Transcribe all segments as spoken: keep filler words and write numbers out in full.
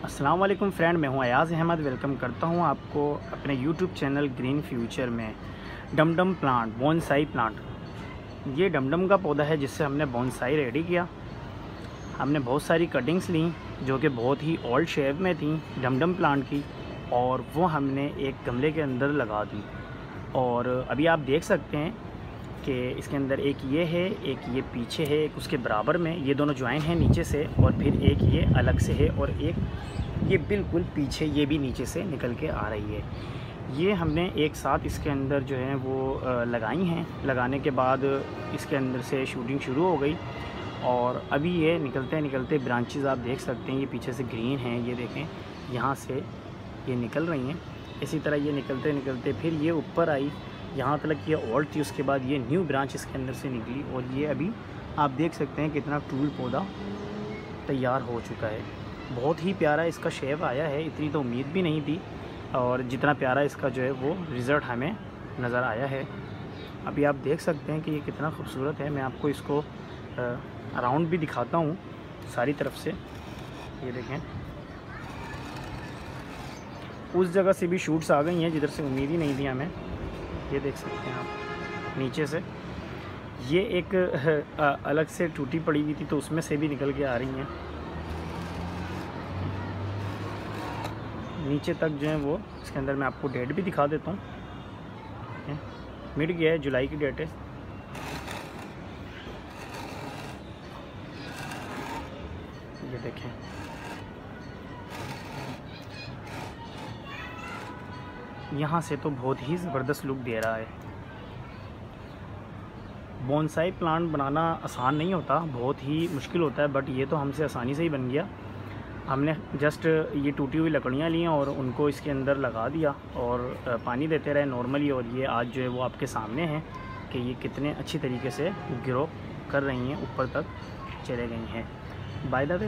अस्सलाम वालेकुम फ्रेंड, मैं हूं अयाज़ अहमद। वेलकम करता हूं आपको अपने यूट्यूब चैनल ग्रीन फ्यूचर में। डमडम प्लांट, बॉन्साई प्लांट, ये डमडम का पौधा है जिससे हमने बॉन्साई रेडी किया। हमने बहुत सारी कटिंग्स ली जो कि बहुत ही ओल्ड शेप में थी डमडम प्लांट की, और वो हमने एक गमले के अंदर लगा दी। और अभी आप देख सकते हैं कि इसके अंदर एक ये है, एक ये पीछे है, एक उसके बराबर में, ये दोनों ज्वाइन हैं नीचे से, और फिर एक ये अलग से है, और एक ये बिल्कुल पीछे ये भी नीचे से निकल के आ रही है। ये हमने एक साथ इसके अंदर जो है वो लगाई हैं। लगाने के बाद इसके अंदर से शूटिंग शुरू हो गई, और अभी ये निकलते निकलते ब्रांचेस आप देख सकते हैं, ये पीछे से ग्रीन हैं, ये देखें यहाँ से ये निकल रही हैं। इसी तरह ये निकलते निकलते फिर ये ऊपर आई, यहाँ तक ये ओल्ड थी, उसके बाद ये न्यू ब्रांच इसके अंदर से निकली, और ये अभी आप देख सकते हैं कितना टूल पौधा तैयार हो चुका है। बहुत ही प्यारा इसका शेप आया है, इतनी तो उम्मीद भी नहीं थी, और जितना प्यारा इसका जो है वो रिज़ल्ट हमें नज़र आया है। अभी आप देख सकते हैं कि ये कितना खूबसूरत है। मैं आपको इसको अराउंड भी दिखाता हूँ सारी तरफ से। ये देखें, उस जगह से भी शूट्स आ गई हैं जिधर से उम्मीद ही नहीं थी हमें। ये देख सकते हैं आप नीचे से, ये एक अलग से टूटी पड़ी हुई थी तो उसमें से भी निकल के आ रही हैं नीचे तक जो है वो। इसके अंदर मैं आपको डेट भी दिखा देता हूँ, मिड गया है, जुलाई की डेट है। ये देखें, यहाँ से तो बहुत ही ज़बरदस्त लुक दे रहा है। बॉन्साई प्लांट बनाना आसान नहीं होता, बहुत ही मुश्किल होता है, बट ये तो हमसे आसानी से ही बन गया। हमने जस्ट ये टूटी हुई लकड़ियाँ ली और उनको इसके अंदर लगा दिया और पानी देते रहे नॉर्मली, और ये आज जो है वो आपके सामने है कि ये कितने अच्छी तरीके से ग्रो कर रही हैं, ऊपर तक चले गई हैं। बाय द वे,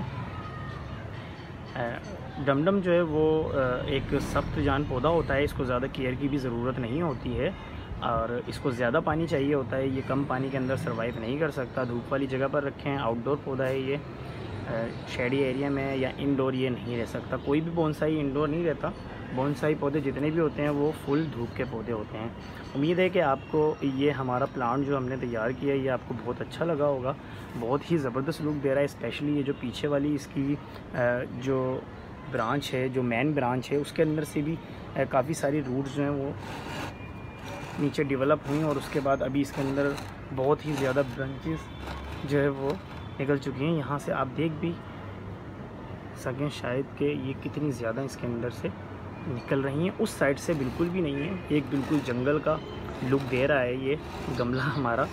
डमडम जो है वो एक सख्त जान पौधा होता है, इसको ज़्यादा केयर की भी ज़रूरत नहीं होती है, और इसको ज़्यादा पानी चाहिए होता है। ये कम पानी के अंदर सर्वाइव नहीं कर सकता। धूप वाली जगह पर रखें, आउटडोर पौधा है ये, शेडी एरिया में या इंडोर ये नहीं रह सकता। कोई भी बोनसाई इंडोर नहीं रहता। बोनसाई पौधे जितने भी होते हैं वो फुल धूप के पौधे होते हैं। उम्मीद है कि आपको ये हमारा प्लांट जो हमने तैयार किया है ये आपको बहुत अच्छा लगा होगा। बहुत ही ज़बरदस्त लुक दे रहा है, स्पेशली ये जो पीछे वाली इसकी जो ब्रांच है, जो मेन ब्रांच है, उसके अंदर से भी काफ़ी सारी रूट्स जो हैं वो नीचे डेवलप हुई, और उसके बाद अभी इसके अंदर बहुत ही ज़्यादा ब्रांचेस जो है वो निकल चुकी हैं। यहाँ से आप देख भी सकें शायद कि ये कितनी ज़्यादा इसके अंदर से निकल रही हैं। उस साइड से बिल्कुल भी नहीं है, एक बिल्कुल जंगल का लुक दे रहा है ये गमला हमारा।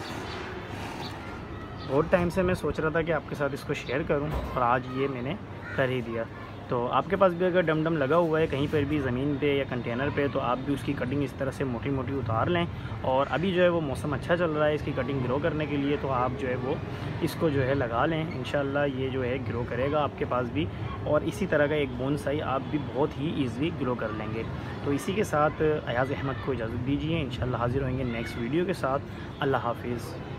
बहुत टाइम से मैं सोच रहा था कि आपके साथ इसको शेयर करूं, और आज ये मैंने कर ही दिया। तो आपके पास भी अगर डमडम लगा हुआ है कहीं पर भी ज़मीन पे या कंटेनर पे, तो आप भी उसकी कटिंग इस तरह से मोटी मोटी उतार लें। और अभी जो है वो मौसम अच्छा चल रहा है इसकी कटिंग ग्रो करने के लिए, तो आप जो है वो इसको जो है लगा लें। इंशाल्लाह ये जो है ग्रो करेगा आपके पास भी, और इसी तरह का एक बोनसाई आप भी बहुत ही ईज़िली ग्रो कर लेंगे। तो इसी के साथ अयाज़ अहमद को इजाज़त दीजिए। इंशाल्लाह हाज़िर होंगे नेक्स्ट वीडियो के साथ। अल्लाह हाफिज़।